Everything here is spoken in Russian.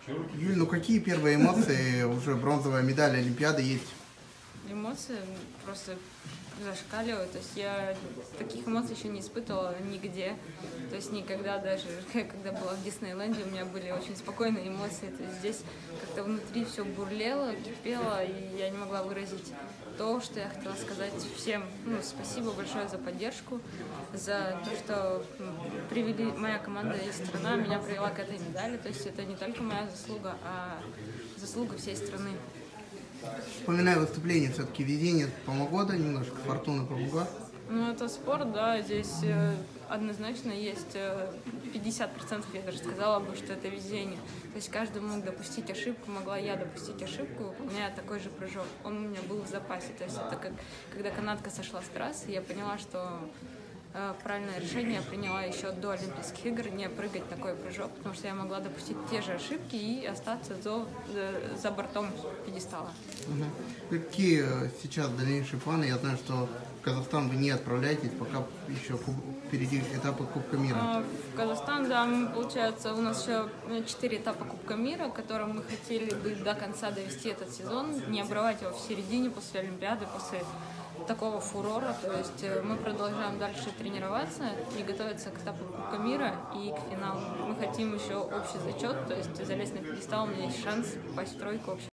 Юль, ну какие первые эмоции? Уже бронзовая медаль Олимпиады есть. Эмоции просто зашкаливают. То есть я таких эмоций еще не испытывала нигде. То есть никогда даже, когда была в Диснейленде, у меня были очень спокойные эмоции. То есть здесь как-то внутри все бурлело, кипело, и я не могла выразить то, что я хотела сказать всем. Ну, спасибо большое за поддержку, за то, что привели, моя команда и страна меня привела к этой медали. То есть это не только моя заслуга, а заслуга всей страны. Вспоминая выступление, все-таки везение помогло, да, немножко, фортуна помогла. Ну, это спорт, да, здесь однозначно есть 50%, я даже сказала бы, что это везение. То есть каждый мог допустить ошибку, могла я допустить ошибку, у меня такой же прыжок, он у меня был в запасе. То есть это как, когда канатка сошла с трассы, я поняла, что правильное решение я приняла еще до Олимпийских игр, не прыгать такой прыжок, потому что я могла допустить те же ошибки и остаться за бортом пьедестала. Какие сейчас дальнейшие планы? Я знаю, что в Казахстан вы не отправляетесь, пока еще впереди этапы Кубка мира. В Казахстан, да, получается, у нас еще 4 этапа Кубка мира, которым мы хотели бы до конца довести этот сезон, не обрывать его в середине после Олимпиады, после такого фурора. То есть мы продолжаем дальше тренироваться и готовиться к этапу Кубка мира и к финалу. Мы хотим еще общий зачет, то есть залезть на пьедестал, у меня есть шанс попасть в тройку общий.